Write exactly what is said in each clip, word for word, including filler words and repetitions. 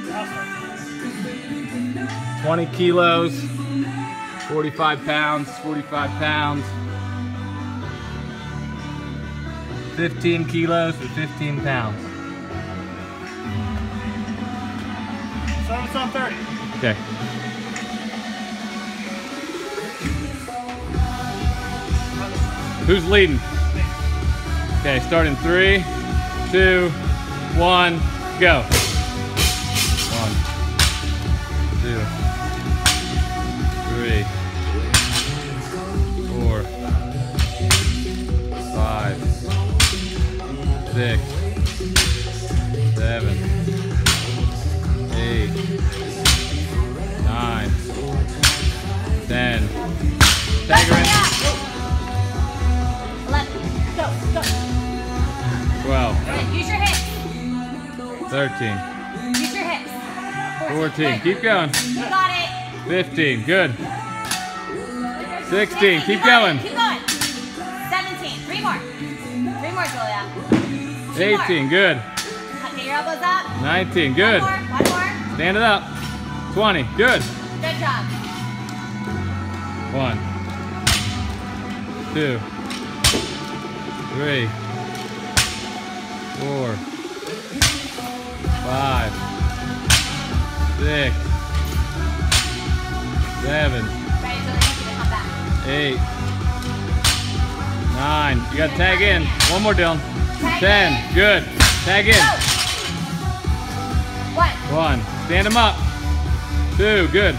twenty kilos, forty-five pounds, forty-five pounds. fifteen kilos to fifteen pounds. Service on thirty. Okay. Who's leading? Okay, start in three, two, one, go. One, two, three, four, five, six, seven, eight, nine, ten. Tag her in. eleven. Go, go. twelve. Use your hips. thirteen. Use your hips. fourteen. Keep going. You got it. fifteen. Good. sixteen. Keep You got going. it. Keep going. seventeen. Three more. Three more, Julia. Two eighteen. more. Good. Get your elbows up. nineteen. Good. One more. One more. Stand it up. twenty. Good. Good job. One. Two. Three. Four. Five. Six. Seven. Ready, Julia? You can come back. Eight. Nine. You gotta tag in. One more, Dillon. Tag Ten. in. Good. Tag in. Go. One. One. Stand them up. Two. Good.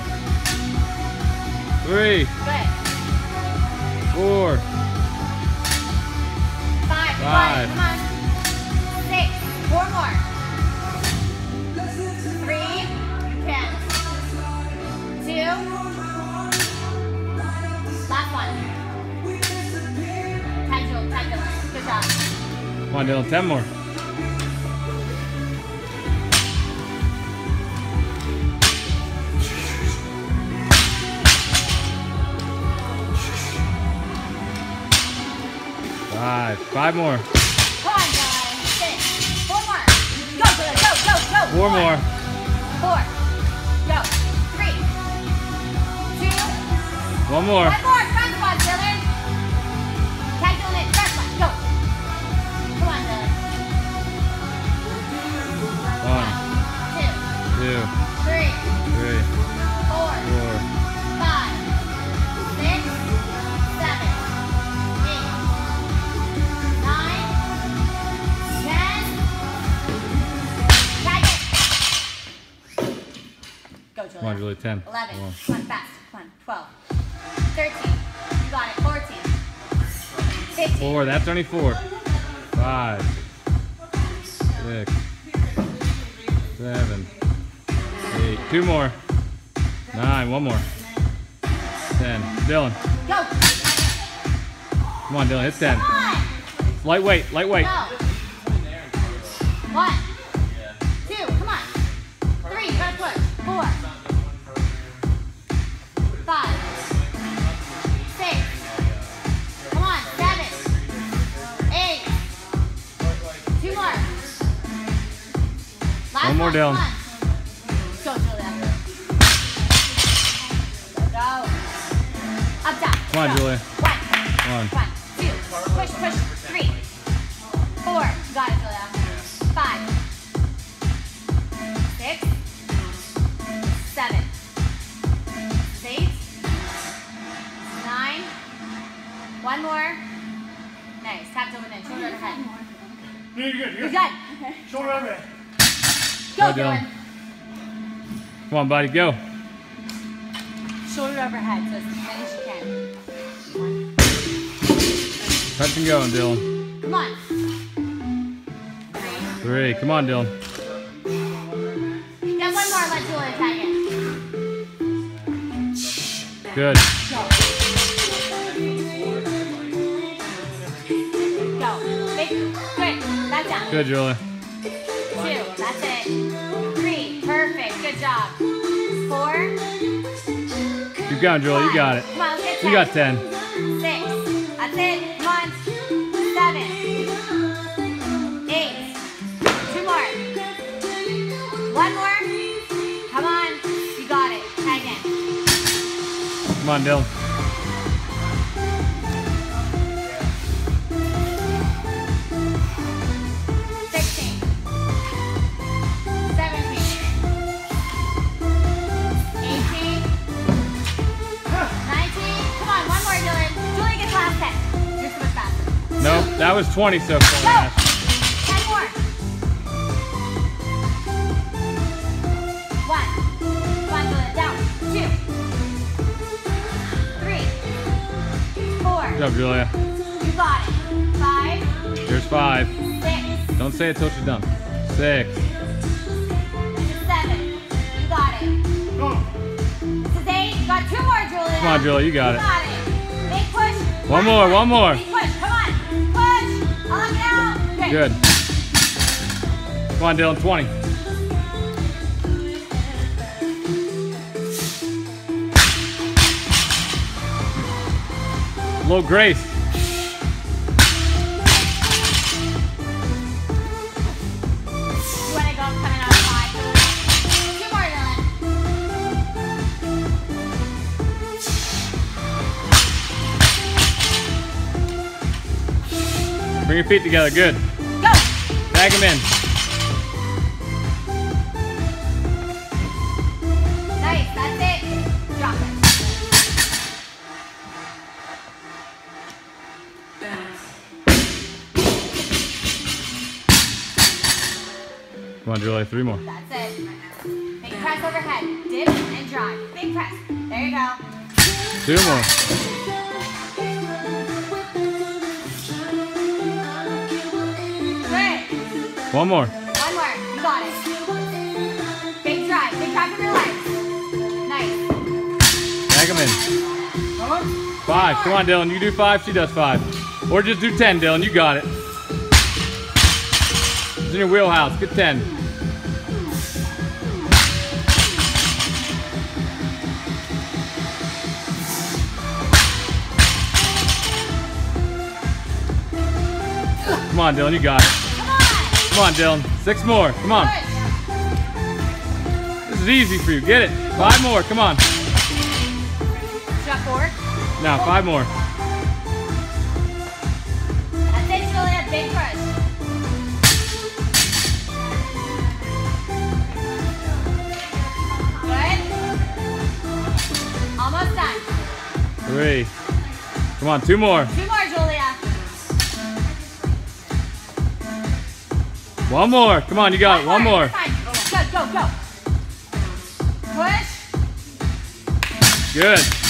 Three. Good. Four. Five. Five. Come on. Six. Four more. Three. Ten. Two. Last one. Tag Julia. Tag Dillon. Good job. Come on, Dillon. Ten more. Five. Five more. Come on, Dillon. Six. Four more. Go, Julia. Go, go, go. Four more. Four. Go. Three. Two. One more. One more. Front squat, Dillon. Tag Dillon in. Front squat. Go. Come on, Dillon. One, Two. two, Three. three, Four. four, Five. Six. Seven. Eight. Nine. Ten. Tag it. Go, Julia. come on, Julie. Ten. eleven. Come on. Come on, fast. Come on. twelve. thirteen. You got it. fourteen. fifteen. Four. That's only four. Five, six, seven, eight. Two more. Nine. One more. Ten. Dillon. Go. Come on, Dillon. It's ten. Come on. Lightweight. Lightweight. Go. One. Two. Come on. Three. Gotta push. Four. Five. Six. Come on. Seven. Eight. Two more. Last One more, Dillon. Come on. Go, Julia. Go, go. Up, down. Come on, Go. Julia. One. One. One, two, push, push, three, four, got it, Julia. Five, six, seven, eight, nine, one more. Nice, tap Dillon in, shoulder overhead. You're good. You're You're good. good. Shoulder overhead. Go, Go, Dillon. Dillon. Come on, buddy. Go. Shoulder overhead, so as many as you can. Touch and going, Dillon. Come on. Three. Three. Come on, Dillon. Get one more, let Julia tag in. Good. Go. Go. Big, good. Back down. Good, Julia. Two. That's it. Three. Perfect. Good job. Four. Keep going, Julia. You got it. Come on, let's get ten. You got ten. Six. That's it. Come on. Seven. Eight. Two more. One more. Come on, Dillon. sixteen. seventeen. eighteen. nineteen. Come on, one more, Dillon. Julia gets last ten. You're so much faster. Nope, that was twenty so far. Go. Ash. ten more. One. Come on, Julia. Down. Two. Three. Four. Good job, Julia. You got it. Five. Here's five. Six. Don't say it till you're done. Six. This is seven. You got it. Go. This is eight. You got two more, Julia. Come on, Julia, you got You it. got it. Big push. One more, one more. Big push. Come on. Push. I'll lock it out. Good. Come on, Dillon, twenty. Low grace. You want to go coming out of five. Two more, Dillon. Bring your feet together, good. Go. Tag him in. Nice. That's it. Drop it. Come on, Julia, three more. That's it. Big press overhead. Dip and drive. Big press. There you go. Two more. Good. One more. One more. You got it. Big drive. Big drive from your legs. Nice. Tag him in. Five. Come on, Dillon. You do five, she does five. Or just do ten, Dillon. You got it. It's in your wheelhouse. Get ten. Come on, Dillon. You got it. Come on. Come on, Dillon. Six more. Come on. Push. This is easy for you. Get it. Five more. Come on. Shot forward. Now, five more. That's it, Julia. Big push. Good. Almost done. Three. Come on, two more. Two more, Julia. One more. Come on, you got it. One more. Fine. Go, go, go. Push. Good.